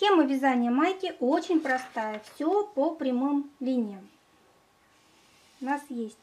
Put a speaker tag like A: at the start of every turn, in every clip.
A: Схема вязания майки очень простая. Все по прямым линиям. У нас есть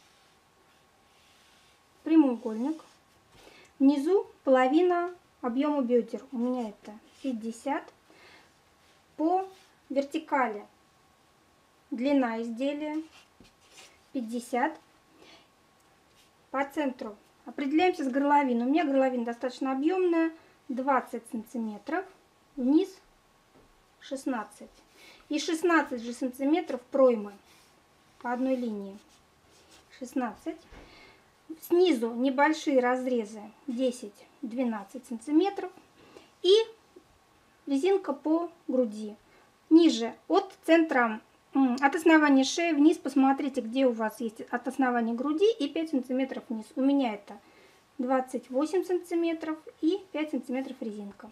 A: прямоугольник. Внизу половина объема бедер. У меня это 50. По вертикали длина изделия 50. По центру определяемся с горловиной. У меня горловина достаточно объемная, 20 сантиметров. Вниз 16. И 16 же сантиметров проймы по одной линии. 16. Снизу небольшие разрезы 10-12 сантиметров. И резинка по груди. Ниже от центра, от основания шеи вниз посмотрите, где у вас есть от основания груди и 5 сантиметров вниз. У меня это 28 сантиметров и 5 сантиметров резинка.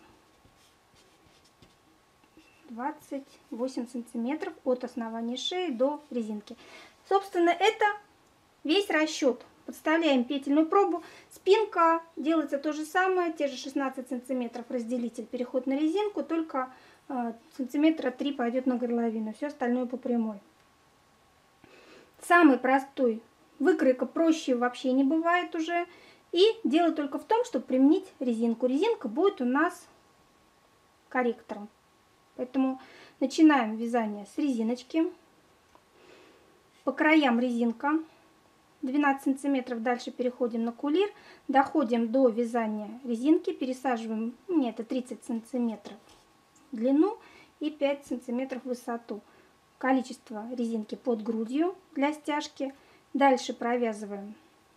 A: 28 сантиметров от основания шеи до резинки. Собственно, это весь расчет. Подставляем петельную пробу. Спинка делается то же самое, те же 16 сантиметров разделитель, переход на резинку, только сантиметра 3 пойдет на горловину, все остальное по прямой. Самый простой выкройка, проще вообще не бывает уже. И дело только в том, чтобы применить резинку. Резинка будет у нас корректором. Поэтому начинаем вязание с резиночки. По краям резинка 12 сантиметров, дальше переходим на кулир, доходим до вязания резинки, пересаживаем, мне это 30 сантиметров в длину и 5 сантиметров в высоту. Количество резинки под грудью для стяжки. Дальше провязываем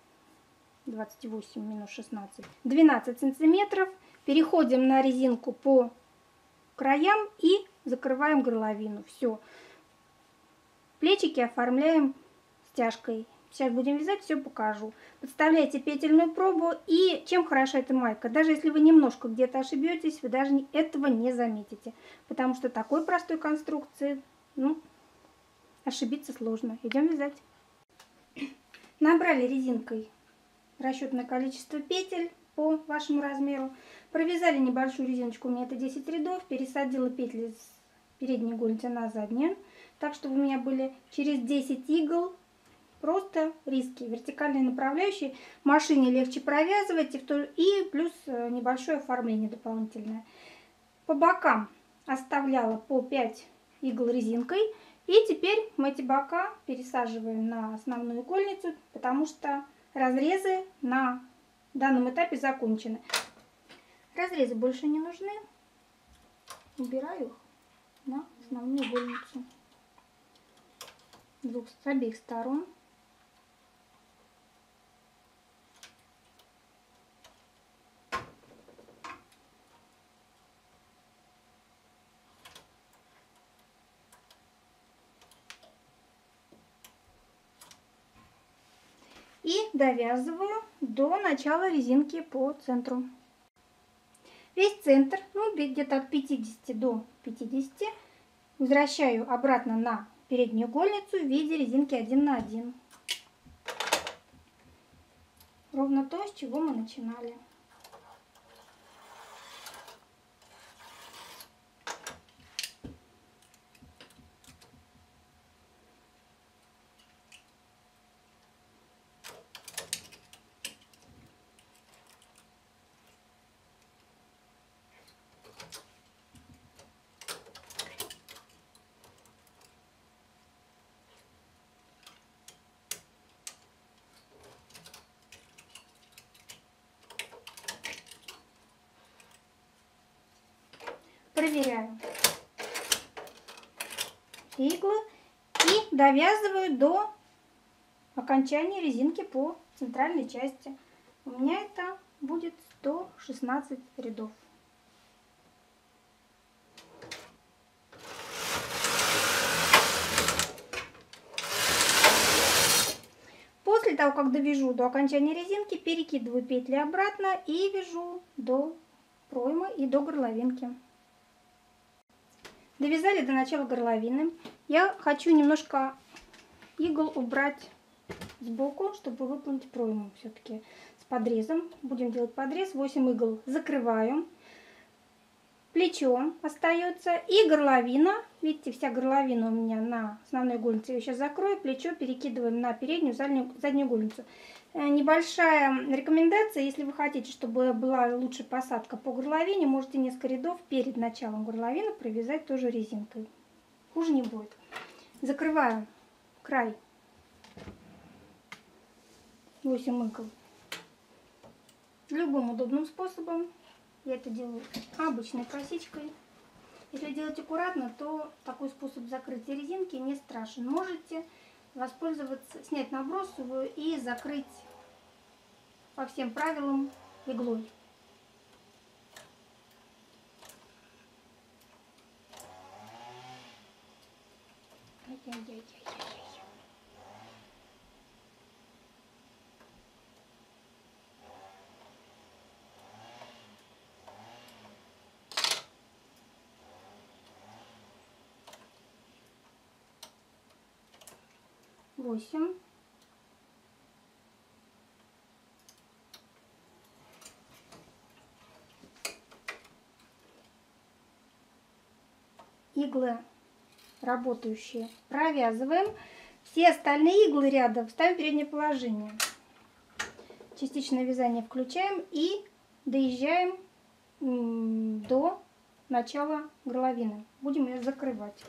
A: 28 минус 16, 12 сантиметров, переходим на резинку по краям и закрываем горловину. Все. Плечики оформляем стяжкой. Сейчас будем вязать, все покажу. Подставляйте петельную пробу. И чем хороша эта майка? Даже если вы немножко где-то ошибетесь, вы даже этого не заметите. Потому что такой простой конструкции, ошибиться сложно. Идем вязать. Набрали резинкой расчетное количество петель по вашему размеру. Провязали небольшую резиночку, у меня это 10 рядов. Пересадила петли с передней гусеницы на заднюю. Так, чтобы у меня были через 10 игл. Просто риски, вертикальные направляющие. В машине легче провязывать и плюс небольшое оформление дополнительное. По бокам оставляла по 5 игл резинкой. И теперь мы эти бока пересаживаем на основную игольницу, потому что разрезы на данном этапе закончены. Разрезы больше не нужны. Убираю их на основную игольницу. С обеих сторон. И довязываю до начала резинки по центру. Весь центр, где-то от 50 до 50, возвращаю обратно на переднюю игольницу в виде резинки 1 на 1. Ровно то, с чего мы начинали. Проверяю иглы и довязываю до окончания резинки по центральной части. У меня это будет 116 рядов. После того, как довяжу до окончания резинки, перекидываю петли обратно и вяжу до проймы и до горловинки. Довязали до начала горловины. Я хочу немножко игл убрать сбоку, чтобы выполнить пройму все-таки с подрезом. Будем делать подрез. 8 игл закрываю. плечо остается и горловина. Видите, вся горловина у меня на основной гусенице. Я сейчас закрою, плечо перекидываем на переднюю, заднюю гусеницу. Небольшая рекомендация, если вы хотите, чтобы была лучше посадка по горловине, можете несколько рядов перед началом горловины провязать тоже резинкой. Хуже не будет. Закрываю край 8 игл любым удобным способом. Я это делаю обычной косичкой. Если делать аккуратно, то такой способ закрытия резинки не страшен. Можете воспользоваться, снять набросовую и закрыть по всем правилам иглой. Восемь. Иглы работающие провязываем. Все остальные иглы ряда ставим в переднее положение. Частичное вязание включаем и доезжаем до начала горловины. Будем ее закрывать.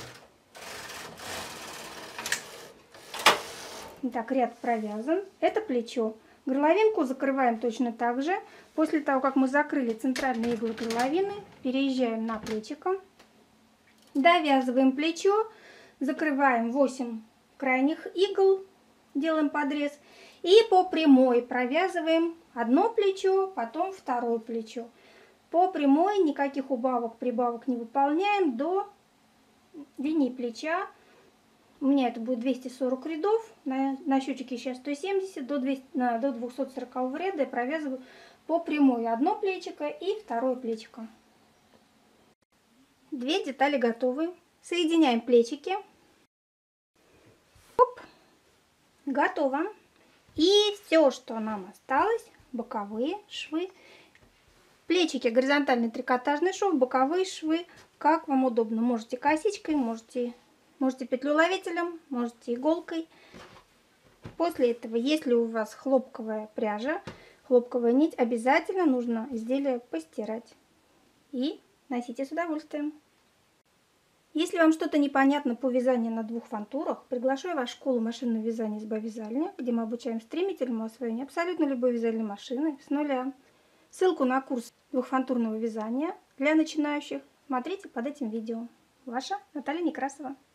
A: Итак, ряд провязан. Это плечо. Горловинку закрываем точно так же. После того, как мы закрыли центральные иглы горловины, переезжаем на плечико. Довязываем плечо. Закрываем 8 крайних игл. Делаем подрез. И по прямой провязываем одно плечо, потом второе плечо. По прямой никаких убавок, прибавок не выполняем до линии плеча. У меня это будет 240 рядов, на счетчике сейчас 170, до 240 ряда я провязываю по прямой одно плечико и второе плечико. Две детали готовы. Соединяем плечики. Оп, готово. И все, что нам осталось, боковые швы. Плечики горизонтальный трикотажный шов, боковые швы, как вам удобно. Можете косичкой, можете петлеуловителем, можете иголкой. После этого, если у вас хлопковая пряжа, хлопковая нить, обязательно нужно изделие постирать. И носите с удовольствием. Если вам что-то непонятно по вязанию на двух фантурах, приглашаю вас в школу машинного вязания СБ Вязальня, где мы обучаем стремительному освоению абсолютно любой вязальной машины с нуля. Ссылку на курс двухфантурного вязания для начинающих смотрите под этим видео. Ваша Наталья Некрасова.